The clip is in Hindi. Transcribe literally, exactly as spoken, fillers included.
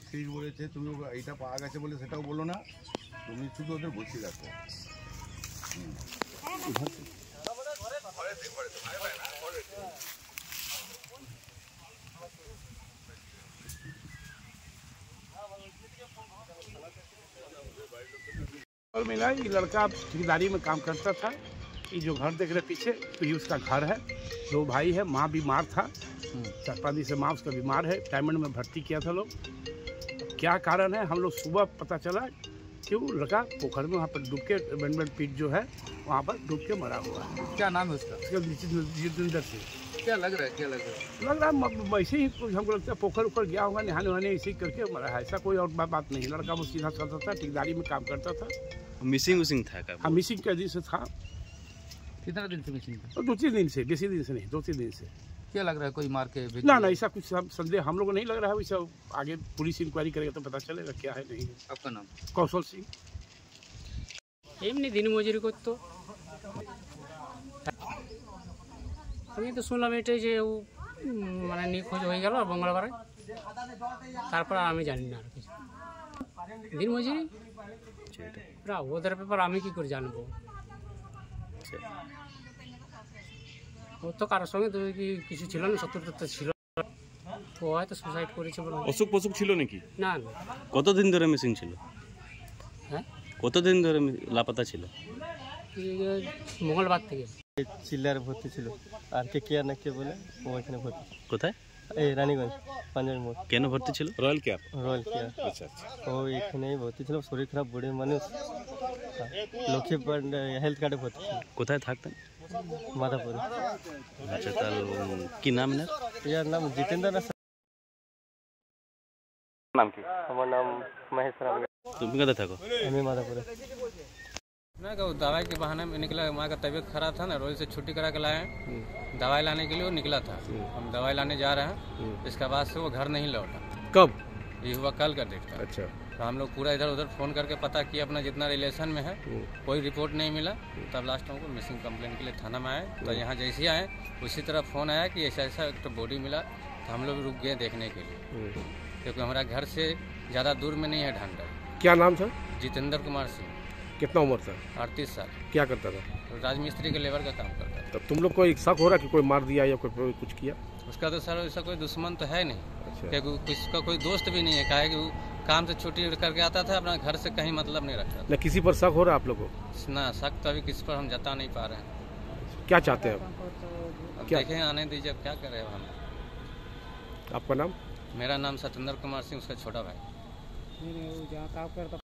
মিস্ত্রি বলেছে তুমি এইটা পাওয়া গেছে বলে সেটাও বলো না, তুমি শুধু ওদের বসিয়ে রাখো। और मिला ये लड़का ठेकेदारी में काम करता था। ये जो घर देख रहे पीछे तो ये उसका घर है। दो भाई है, माँ बीमार था, चार पाँच दिन से माँ उसका बीमार है। डायमंड में भर्ती किया था लोग। क्या कारण है हम लोग सुबह पता चला कि वो लड़का पोखर में वहाँ पर डूब के अबेंडमेंट पीट जो है वहाँ पर डूब के मरा हुआ है। क्या नाम है उसका? उसका जितेंद्र सिंह। क्या लग रहा है क्या लग रहा है? लग रहा है वैसे ही कुछ हमको लगता है पोखर ऊपर गया होगा नहाने वहाने, ऐसे ही करके मरा है। ऐसा कोई और बात नहीं। लड़का वो सीधा चलता था, ठेकेदारी में काम करता था। मिसिंग उसिंग था का? हाँ, मिसिंग का दिन से था। कितना दिन से मिसिंग था? तो दो तीन दिन से, बेसी दिन से नहीं, दो तीन दिन से। क्या लग रहा है कोई मार के भेज? ना ना ऐसा कुछ संदेह हम लोग को नहीं लग रहा है। वैसा आगे पुलिस इंक्वायरी करेगा तो पता चलेगा क्या है नहीं है। आपका नाम? कौशल सिंह। এমনি দিন মজুরি করতো। আমি তো শুনলাম এটাই যে ও মানে নিখোঁজ হয়ে গেল মঙ্গলবারে, তারপর আর আমি জানি না আর কিছু। দিন মজুরি ওদের ব্যাপার আমি কি করে জানবো? ও তো কারোর সঙ্গে তো কিছু ছিল না, শত্রুতা ছিল। ও হয়তো সুসাইড করেছে বলে। অসুখ পসুখ ছিল নাকি? না না। কতদিন ধরে মিসিং ছিল? হ্যাঁ, কতদিন ধরে লাপাতা ছিল? মঙ্গলবার থেকে। চিল্লার ভর্তি ছিল আর কে কে না কে বলে ও এখানে ভর্তি। কোথায়? এই রানীগঞ্জ পাঞ্জাবি মোড়। কেন ভর্তি ছিল? Royal Care. Royal Care. আচ্ছা আচ্ছা। ও এখানেই ভর্তি ছিল, শরীর খারাপ, বুড়ি মানুষ, লক্ষ্মীপুর হেলথ কার্ডে ভর্তি ছিল। কোথায় থাকতেন? মাধাপুরে। আচ্ছা, তার কি নাম? না ইয়ার নাম জিতেন্দ্র না। নাম কি? আমার নাম महेश राम। তুমি কোথায় থাকো? আমি মাধাপুরে। मैं कहूँ दवाई के बहाने में निकला। माँ का तबीयत खराब था ना, रोज से छुट्टी करा के लाए हैं। दवाई लाने के लिए वो निकला था। हम दवाई लाने जा रहे हैं, इसके बाद से वो घर नहीं लौटा। कब? ये हुआ कल का डेट। अच्छा। तो हम लोग पूरा इधर उधर फ़ोन करके पता किया अपना जितना रिलेशन में है, कोई रिपोर्ट नहीं मिला। तब लास्ट हमको मिसिंग कंप्लेंट के लिए थाना में आए। तो यहाँ जैसे ही आए उसी तरह फ़ोन आया कि ऐसा ऐसा एक तो बॉडी मिला। तो हम लोग रुक गए देखने के लिए, क्योंकि हमारा घर से ज़्यादा दूर में नहीं है ढांडर। क्या नाम था? जितेंद्र कुमार सिंह। कितना उम्र था? अड़तीस साल। क्या करता था? राजमिस्त्री के लेबर का काम करता था। तब तुम लोग को एक शक हो रहा कि कोई मार दिया या कोई कुछ किया? उसका तो सर ऐसा कोई दुश्मन तो है नहीं। अच्छा। क्योंकि उसका कोई दोस्त भी नहीं है। काहे कि वो काम से छुट्टी करके आता था, अपना घर से कहीं मतलब नहीं रखता था। न किसी पर शक हो रहा है आप लोग को? ना शक तो अभी किसी पर हम जता नहीं पा रहे हैं। क्या चाहते हैं अब क्या? देखें, आने दीजिए, अब क्या करें हम। आपका नाम? मेरा नाम सत्येंद्र कुमार सिंह, उसका छोटा भाई।